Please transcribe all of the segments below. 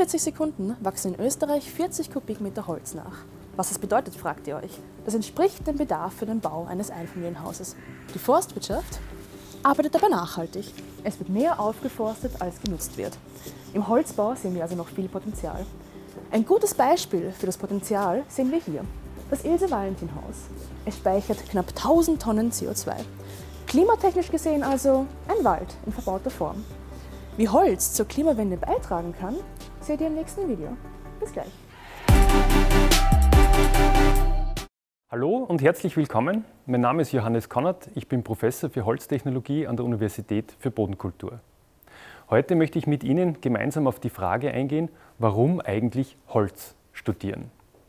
44 Sekunden wachsen in Österreich 40 Kubikmeter Holz nach. Was das bedeutet, fragt ihr euch. Das entspricht dem Bedarf für den Bau eines Einfamilienhauses. Die Forstwirtschaft arbeitet aber nachhaltig. Es wird mehr aufgeforstet, als genutzt wird. Im Holzbau sehen wir also noch viel Potenzial. Ein gutes Beispiel für das Potenzial sehen wir hier. Das Ilse-Valentin-Haus. Es speichert knapp 1000 Tonnen CO2. Klimatechnisch gesehen also ein Wald in verbauter Form. Wie Holz zur Klimawende beitragen kann, seht ihr im nächsten Video. Bis gleich. Hallo und herzlich willkommen. Mein Name ist Johannes Konert. Ich bin Professor für Holztechnologie an der Universität für Bodenkultur. Heute möchte ich mit Ihnen gemeinsam auf die Frage eingehen, warum eigentlich Holz studieren.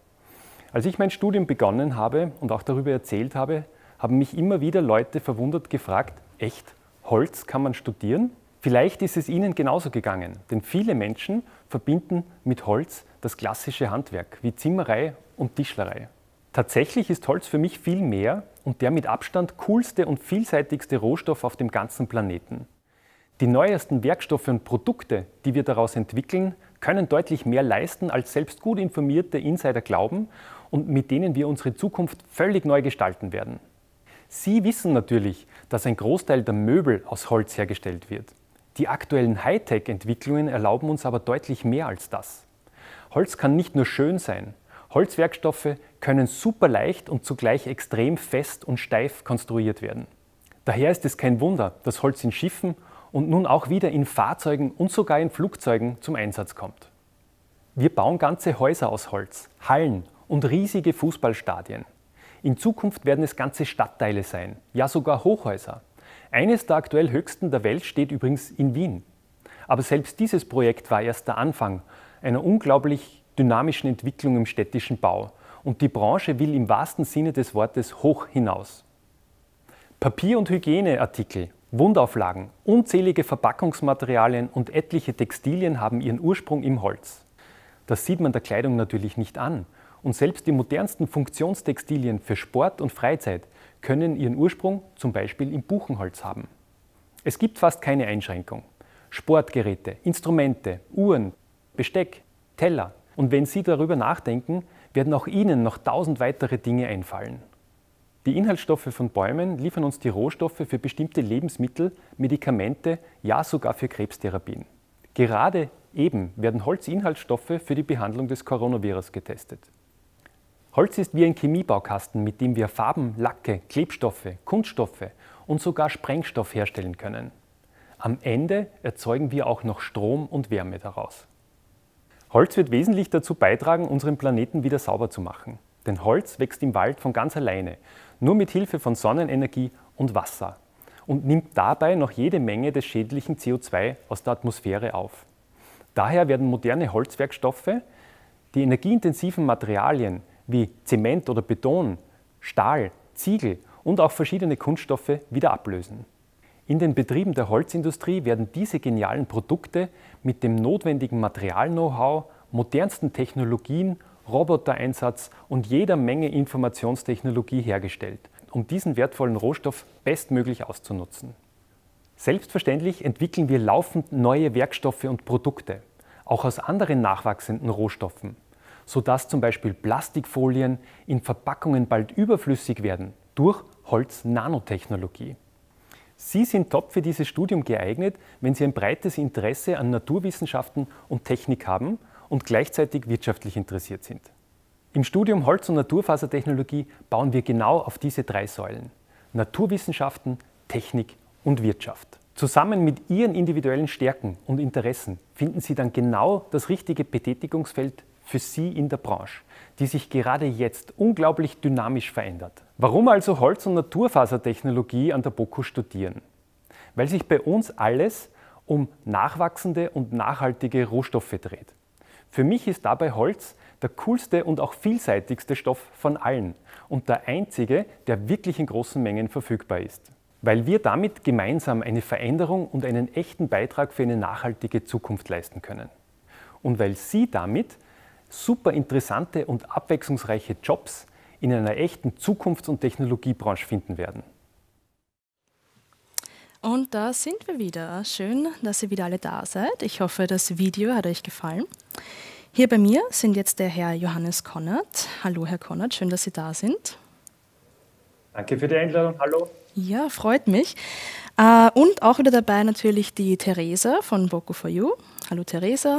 Als ich mein Studium begonnen habe und auch darüber erzählt habe, haben mich immer wieder Leute verwundert gefragt, echt, Holz kann man studieren? Vielleicht ist es Ihnen genauso gegangen, denn viele Menschen verbinden mit Holz das klassische Handwerk wie Zimmerei und Tischlerei. Tatsächlich ist Holz für mich viel mehr und der mit Abstand coolste und vielseitigste Rohstoff auf dem ganzen Planeten. Die neuesten Werkstoffe und Produkte, die wir daraus entwickeln, können deutlich mehr leisten, als selbst gut informierte Insider glauben und mit denen wir unsere Zukunft völlig neu gestalten werden. Sie wissen natürlich, dass ein Großteil der Möbel aus Holz hergestellt wird. Die aktuellen Hightech-Entwicklungen erlauben uns aber deutlich mehr als das. Holz kann nicht nur schön sein. Holzwerkstoffe können super leicht und zugleich extrem fest und steif konstruiert werden. Daher ist es kein Wunder, dass Holz in Schiffen und nun auch wieder in Fahrzeugen und sogar in Flugzeugen zum Einsatz kommt. Wir bauen ganze Häuser aus Holz, Hallen und riesige Fußballstadien. In Zukunft werden es ganze Stadtteile sein, ja sogar Hochhäuser. Eines der aktuell höchsten der Welt steht übrigens in Wien. Aber selbst dieses Projekt war erst der Anfang einer unglaublich dynamischen Entwicklung im städtischen Bau. Und die Branche will im wahrsten Sinne des Wortes hoch hinaus. Papier- und Hygieneartikel, Wundauflagen, unzählige Verpackungsmaterialien und etliche Textilien haben ihren Ursprung im Holz. Das sieht man der Kleidung natürlich nicht an. Und selbst die modernsten Funktionstextilien für Sport und Freizeit können ihren Ursprung zum Beispiel im Buchenholz haben. Es gibt fast keine Einschränkung. Sportgeräte, Instrumente, Uhren, Besteck, Teller. Und wenn Sie darüber nachdenken, werden auch Ihnen noch 1000 weitere Dinge einfallen. Die Inhaltsstoffe von Bäumen liefern uns die Rohstoffe für bestimmte Lebensmittel, Medikamente, ja sogar für Krebstherapien. Gerade eben werden Holzinhaltsstoffe für die Behandlung des Coronavirus getestet. Holz ist wie ein Chemiebaukasten, mit dem wir Farben, Lacke, Klebstoffe, Kunststoffe und sogar Sprengstoff herstellen können. Am Ende erzeugen wir auch noch Strom und Wärme daraus. Holz wird wesentlich dazu beitragen, unseren Planeten wieder sauber zu machen. Denn Holz wächst im Wald von ganz alleine, nur mit Hilfe von Sonnenenergie und Wasser und nimmt dabei noch jede Menge des schädlichen CO2 aus der Atmosphäre auf. Daher werden moderne Holzwerkstoffe die energieintensiven Materialien wie Zement oder Beton, Stahl, Ziegel und auch verschiedene Kunststoffe wieder ablösen. In den Betrieben der Holzindustrie werden diese genialen Produkte mit dem notwendigen Material-Know-how, modernsten Technologien, Robotereinsatz und jeder Menge Informationstechnologie hergestellt, um diesen wertvollen Rohstoff bestmöglich auszunutzen. Selbstverständlich entwickeln wir laufend neue Werkstoffe und Produkte, auch aus anderen nachwachsenden Rohstoffen, sodass zum Beispiel Plastikfolien in Verpackungen bald überflüssig werden durch Holz-Nanotechnologie. Sie sind top für dieses Studium geeignet, wenn Sie ein breites Interesse an Naturwissenschaften und Technik haben und gleichzeitig wirtschaftlich interessiert sind. Im Studium Holz- und Naturfasertechnologie bauen wir genau auf diese drei Säulen: Naturwissenschaften, Technik und Wirtschaft. Zusammen mit Ihren individuellen Stärken und Interessen finden Sie dann genau das richtige Betätigungsfeld für Sie in der Branche, die sich gerade jetzt unglaublich dynamisch verändert. Warum also Holz- und Naturfasertechnologie an der BOKU studieren? Weil sich bei uns alles um nachwachsende und nachhaltige Rohstoffe dreht. Für mich ist dabei Holz der coolste und auch vielseitigste Stoff von allen und der einzige, der wirklich in großen Mengen verfügbar ist. Weil wir damit gemeinsam eine Veränderung und einen echten Beitrag für eine nachhaltige Zukunft leisten können. Und weil Sie damit super interessante und abwechslungsreiche Jobs in einer echten Zukunfts- und Technologiebranche finden werden. Und da sind wir wieder. Schön, dass ihr wieder alle da seid. Ich hoffe, das Video hat euch gefallen. Hier bei mir sind jetzt der Herr Johannes Konert. Hallo Herr Konert, schön, dass Sie da sind. Danke für die Einladung, hallo. Ja, freut mich. Und auch wieder dabei natürlich die Theresa von Boku4U. Hallo Theresa.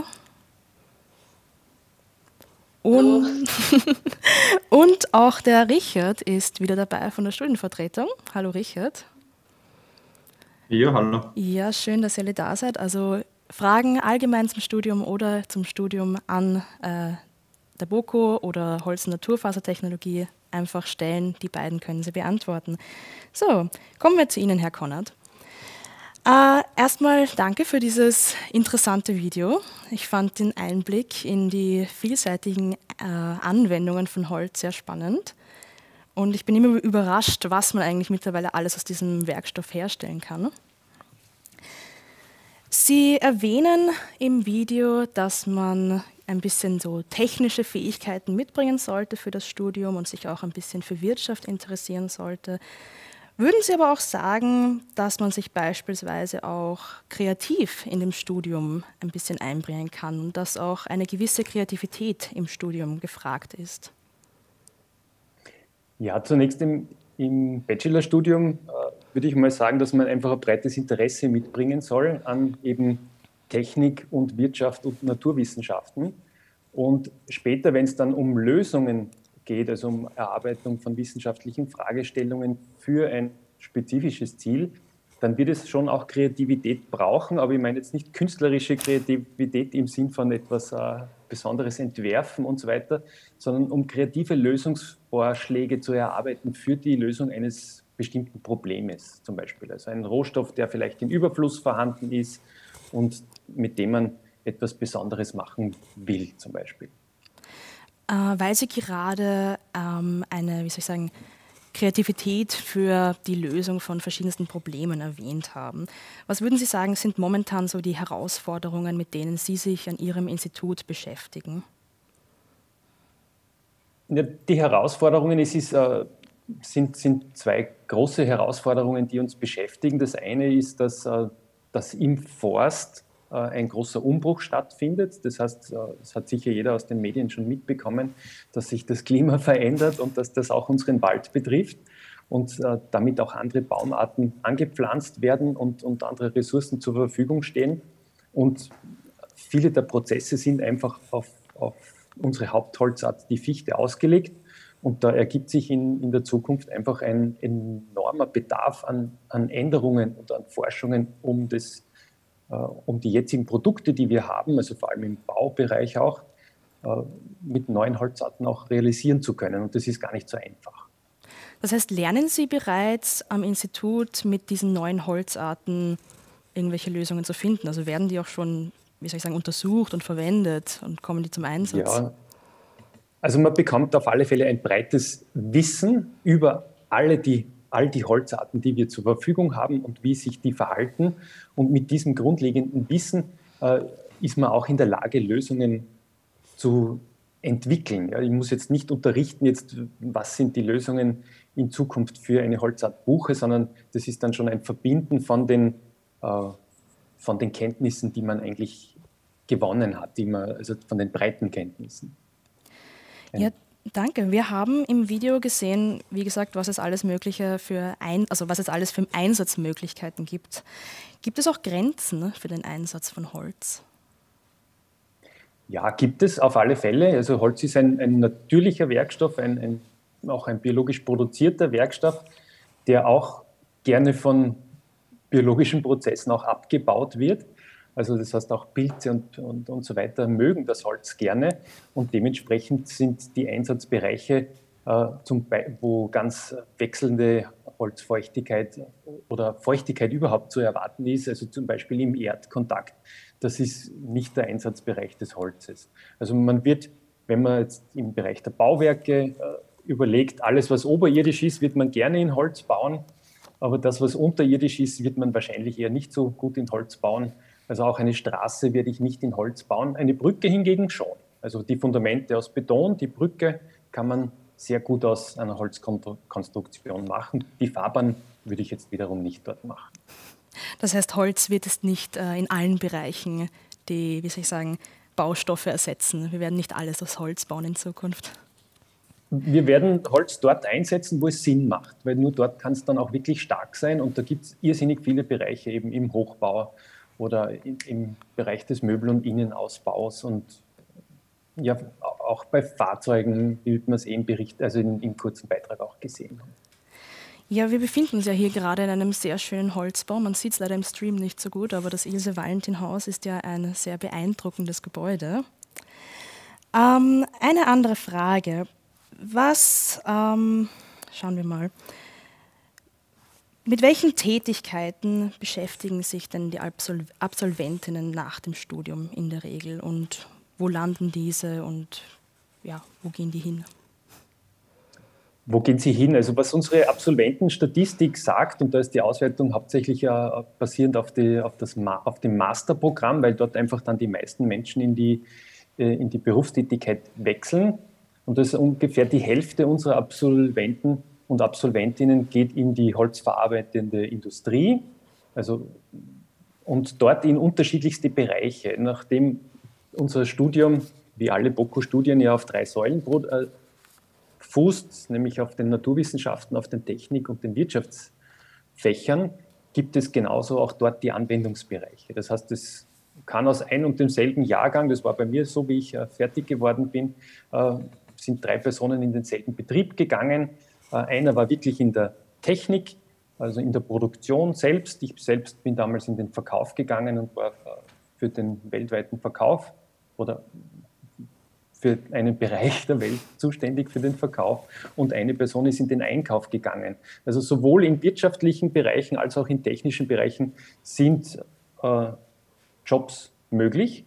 Und auch der Richard ist wieder dabei von der Studienvertretung. Hallo Richard. Ja, hallo. Ja, schön, dass ihr alle da seid. Also Fragen allgemein zum Studium oder zum Studium an der BOKU oder Holz- und Naturfasertechnologie einfach stellen. Die beiden können Sie beantworten. So, kommen wir zu Ihnen, Herr Konert. Erstmal danke für dieses interessante Video. Ich fand den Einblick in die vielseitigen Anwendungen von Holz sehr spannend. Und ich bin immer überrascht, was man eigentlich mittlerweile alles aus diesem Werkstoff herstellen kann. Sie erwähnen im Video, dass man ein bisschen so technische Fähigkeiten mitbringen sollte für das Studium und sich auch ein bisschen für Wirtschaft interessieren sollte. Würden Sie aber auch sagen, dass man sich beispielsweise auch kreativ in dem Studium ein bisschen einbringen kann und dass auch eine gewisse Kreativität im Studium gefragt ist? Ja, zunächst im Bachelorstudium würde ich mal sagen, dass man einfach ein breites Interesse mitbringen soll an eben Technik und Wirtschaft und Naturwissenschaften. Und später, wenn es dann um Lösungen geht, also um Erarbeitung von wissenschaftlichen Fragestellungen für ein spezifisches Ziel, dann wird es schon auch Kreativität brauchen, aber ich meine jetzt nicht künstlerische Kreativität im Sinn von etwas Besonderes entwerfen und so weiter, sondern um kreative Lösungsvorschläge zu erarbeiten für die Lösung eines bestimmten Problems zum Beispiel. Also ein Rohstoff, der vielleicht in Überfluss vorhanden ist und mit dem man etwas Besonderes machen will zum Beispiel. Weil Sie gerade eine, wie soll ich sagen, Kreativität für die Lösung von verschiedensten Problemen erwähnt haben. Was würden Sie sagen, sind momentan so die Herausforderungen, mit denen Sie sich an Ihrem Institut beschäftigen? Ja, die Herausforderungen, sind zwei große Herausforderungen, die uns beschäftigen. Das eine ist, dass im Forst ein großer Umbruch stattfindet. Das heißt, es hat sicher jeder aus den Medien schon mitbekommen, dass sich das Klima verändert und dass das auch unseren Wald betrifft und damit auch andere Baumarten angepflanzt werden und andere Ressourcen zur Verfügung stehen. Und viele der Prozesse sind einfach auf unsere Hauptholzart, die Fichte, ausgelegt. Und da ergibt sich in der Zukunft einfach ein enormer Bedarf an Änderungen und an Forschungen, um die jetzigen Produkte, die wir haben, also vor allem im Baubereich auch, mit neuen Holzarten auch realisieren zu können. Und das ist gar nicht so einfach. Das heißt, lernen Sie bereits am Institut mit diesen neuen Holzarten irgendwelche Lösungen zu finden? Also werden die auch schon, wie soll ich sagen, untersucht und verwendet und kommen die zum Einsatz? Ja, also man bekommt auf alle Fälle ein breites Wissen über all die Holzarten, die wir zur Verfügung haben und wie sich die verhalten. Und mit diesem grundlegenden Wissen ist man auch in der Lage, Lösungen zu entwickeln. Ja, ich muss jetzt nicht unterrichten, was sind die Lösungen in Zukunft für eine Holzart Buche, sondern das ist dann schon ein Verbinden von den Kenntnissen, die man eigentlich gewonnen hat, also von den breiten Kenntnissen. Ja, danke. Wir haben im Video gesehen, wie gesagt, was es alles was es alles für Einsatzmöglichkeiten gibt. Gibt es auch Grenzen für den Einsatz von Holz? Ja, gibt es auf alle Fälle. Also Holz ist ein natürlicher Werkstoff, auch ein biologisch produzierter Werkstoff, der auch gerne von biologischen Prozessen auch abgebaut wird. Also das heißt, auch Pilze und so weiter mögen das Holz gerne und dementsprechend sind die Einsatzbereiche, wo ganz wechselnde Holzfeuchtigkeit oder Feuchtigkeit überhaupt zu erwarten ist, also zum Beispiel im Erdkontakt, das ist nicht der Einsatzbereich des Holzes. Also man wird, wenn man jetzt im Bereich der Bauwerke überlegt, alles was oberirdisch ist, wird man gerne in Holz bauen, aber das was unterirdisch ist, wird man wahrscheinlich eher nicht so gut in Holz bauen. Also auch eine Straße werde ich nicht in Holz bauen, eine Brücke hingegen schon. Also die Fundamente aus Beton, die Brücke kann man sehr gut aus einer Holzkonstruktion machen. Die Fahrbahn würde ich jetzt wiederum nicht dort machen. Das heißt, Holz wird es nicht in allen Bereichen, die, wie soll ich sagen, Baustoffe ersetzen. Wir werden nicht alles aus Holz bauen in Zukunft. Wir werden Holz dort einsetzen, wo es Sinn macht, weil nur dort kann es dann auch wirklich stark sein und da gibt es irrsinnig viele Bereiche eben im Hochbau oder im Bereich des Möbel- und Innenausbaus und ja, auch bei Fahrzeugen wird man es im Bericht, also im kurzen Beitrag auch gesehen haben. Ja, wir befinden uns ja hier gerade in einem sehr schönen Holzbau. Man sieht es leider im Stream nicht so gut, aber das Ilse-Valentin-Haus ist ja ein sehr beeindruckendes Gebäude. Eine andere Frage. Schauen wir mal. Mit welchen Tätigkeiten beschäftigen sich denn die Absolventinnen nach dem Studium in der Regel und wo landen diese und ja, wo gehen die hin? Wo gehen sie hin? Also was unsere Absolventenstatistik sagt, und da ist die Auswertung hauptsächlich basierend auf dem Masterprogramm, weil dort einfach dann die meisten Menschen in die Berufstätigkeit wechseln. Und das ist ungefähr die Hälfte unserer Absolventen und Absolventinnen geht in die holzverarbeitende Industrie, und dort in unterschiedlichste Bereiche. Nachdem unser Studium, wie alle BOKU-Studien, ja auf 3 Säulen fußt, nämlich auf den Naturwissenschaften, auf den Technik- und den Wirtschaftsfächern, gibt es genauso auch dort die Anwendungsbereiche. Das heißt, es kann aus ein und demselben Jahrgang, das war bei mir so, wie ich fertig geworden bin, sind 3 Personen in denselben Betrieb gegangen. Einer war wirklich in der Technik, also in der Produktion selbst. Ich selbst bin damals in den Verkauf gegangen und war für den weltweiten Verkauf oder für einen Bereich der Welt zuständig für den Verkauf und eine Person ist in den Einkauf gegangen. Also sowohl in wirtschaftlichen Bereichen als auch in technischen Bereichen sind Jobs möglich,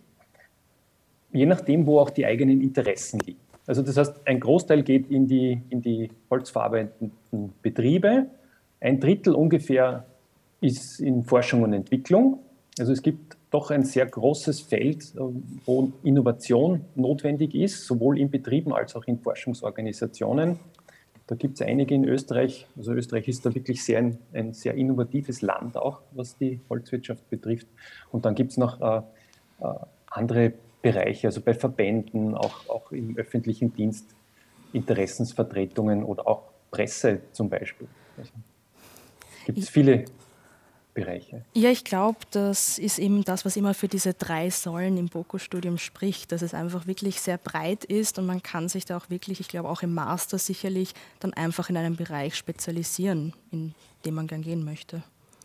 je nachdem, wo auch die eigenen Interessen liegen. Also das heißt, ein Großteil geht in die holzverarbeitenden Betriebe, 1/3 ungefähr ist in Forschung und Entwicklung. Also es gibt doch ein sehr großes Feld, wo Innovation notwendig ist, sowohl in Betrieben als auch in Forschungsorganisationen. Da gibt es einige in Österreich. Also Österreich ist da wirklich ein sehr innovatives Land auch, was die Holzwirtschaft betrifft. Und dann gibt es noch andere Bereiche, also bei Verbänden, auch im öffentlichen Dienst, Interessensvertretungen oder auch Presse zum Beispiel. Also gibt es viele Bereiche. Ja, ich glaube, das ist eben das, was immer für diese 3 Säulen im BOKU-Studium spricht, dass es einfach wirklich sehr breit ist und man kann sich da auch wirklich, ich glaube auch im Master sicherlich, dann einfach in einem Bereich spezialisieren, in dem man gern gehen möchte.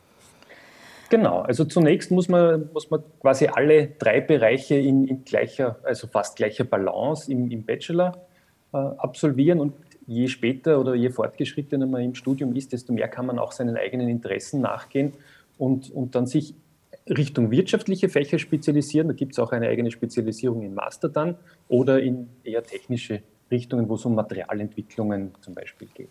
Genau, also zunächst muss man quasi alle 3 Bereiche in gleicher, also fast gleicher Balance im Bachelor absolvieren und je später oder je fortgeschrittener man im Studium ist, desto mehr kann man auch seinen eigenen Interessen nachgehen und dann sich Richtung wirtschaftliche Fächer spezialisieren. Da gibt es auch eine eigene Spezialisierung im Master dann oder in eher technische Richtungen, wo es um Materialentwicklungen zum Beispiel geht.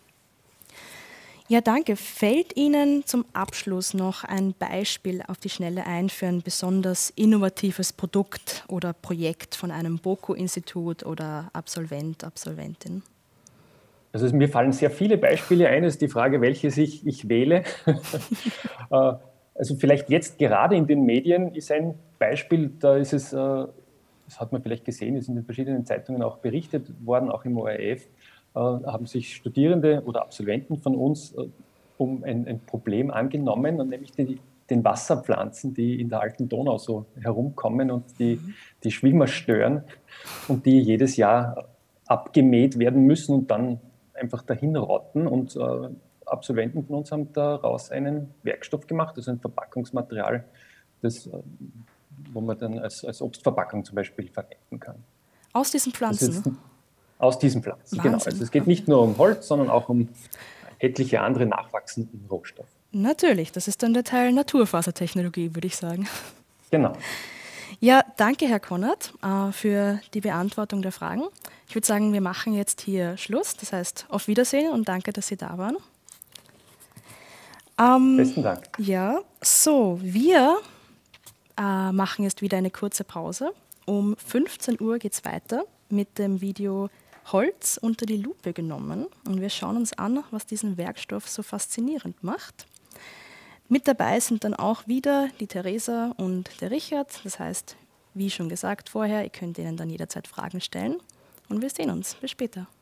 Ja, danke. Fällt Ihnen zum Abschluss noch ein Beispiel auf die Schnelle ein für ein besonders innovatives Produkt oder Projekt von einem BOKU-Institut oder Absolvent, Absolventin? Also mir fallen sehr viele Beispiele ein. Es ist die Frage, welches ich wähle. Also vielleicht jetzt gerade in den Medien ist ein Beispiel, da ist es, das hat man vielleicht gesehen, ist in den verschiedenen Zeitungen auch berichtet worden, auch im ORF, haben sich Studierende oder Absolventen von uns um ein Problem angenommen, nämlich den Wasserpflanzen, die in der alten Donau so herumkommen und die Schwimmer stören und die jedes Jahr abgemäht werden müssen und dann einfach dahin rotten. Und Absolventen von uns haben daraus einen Werkstoff gemacht, also ein Verpackungsmaterial, wo man dann als Obstverpackung zum Beispiel verwenden kann. Aus diesen Pflanzen? Aus diesen Pflanzen, Wahnsinn. Genau. Also es geht nicht nur um Holz, sondern auch um etliche andere nachwachsende Rohstoffe. Natürlich, das ist dann der Teil Naturfasertechnologie, würde ich sagen. Genau. Ja, danke, Herr Konrad, für die Beantwortung der Fragen. Ich würde sagen, wir machen jetzt hier Schluss. Das heißt, auf Wiedersehen und danke, dass Sie da waren. Besten Dank. Ja, so, wir machen jetzt wieder eine kurze Pause. Um 15 Uhr geht es weiter mit dem Video Holz unter die Lupe genommen. Und wir schauen uns an, was diesen Werkstoff so faszinierend macht. Mit dabei sind dann auch wieder die Theresa und der Richard. Das heißt, Wie schon gesagt vorher, ihr könnt ihnen dann jederzeit Fragen stellen und wir sehen uns. Bis später.